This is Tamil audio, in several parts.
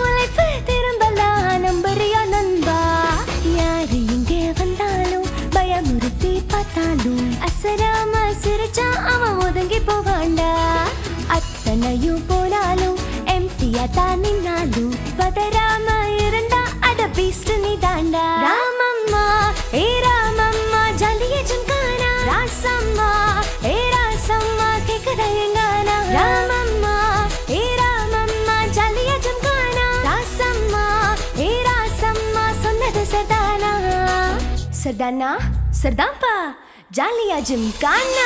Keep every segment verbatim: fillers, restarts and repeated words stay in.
லைஃப் திரும்பலாம் நம்பறியா நண்பா யாரு இங்கே வந்தாலும் பயமுறுத்தி பார்த்தாலும் அசராம சிரிச்சா அவன் ஒதுங்கி போவாண்டா அத்தனையும் போனாலும் எம்டியா தான் நின்னாலும் பதறாம இருந்தா அட பீஸ்ட் நீ தாண்டா ராமம்மா ஏ ராமம்மா ஜாலிய ஜும்கானா ராசம்மா ஏ ராசம்மா கேக்குதா எங்கானா ராமம்மா ஏ ராமம்மா ஜாலிய ஜும்கானா ராசம்மா ஏ ராசம்மா சொன்னது சர்தானா சர்தானா சர்தாம்பா ஜாலியா ஜும்கானா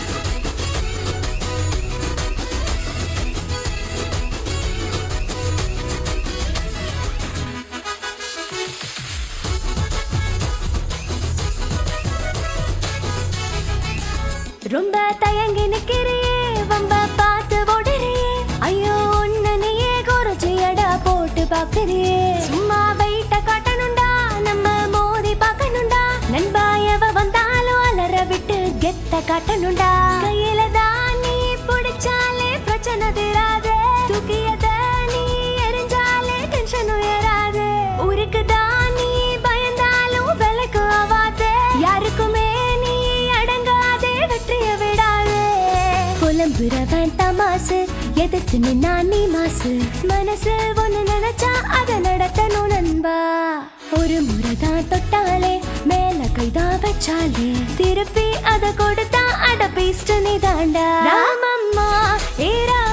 ரொம்ப தயங்கி நிக்கிறியே வம்ப பார்த்து ஓடுறியே ஐயோ ஒன்னு நீயே குறைச்சியடா போட்டு பாக்குறியே சும்மா வெயிட்ட காட்டணுண்டா நம்ம மோதி பார்க்கணுண்டா நண்பாயவ வந்தாலும் அலற விட்டு கெத்த காட்டணுண்டா கையில தான் நீ பிடிச்சாலே பிரச்சனை தீராதே தூக்கியத நீ எரிஞ்சாலே டென்ஷன் உயராது ஊருக்கு தான் நீ பயந்தாலும் விலைக்கு ஆவாதே யாருக்குமே நீ அடங்காதே வெற்றிய விடாதே புலம்புறவன் தமாசு எதிர்த்து நின்னா நீ மாசு மனசு ஒண்ணு நினைச்சா அத நடத்தணும் நண்பா ஒரு முறைதான் தொட்டாலே மேல கைதான் வச்சாலே திருப்பி அத கொடுத்தா அட பீஸ்ட் நீ தாண்டா ராமம்மா ஏ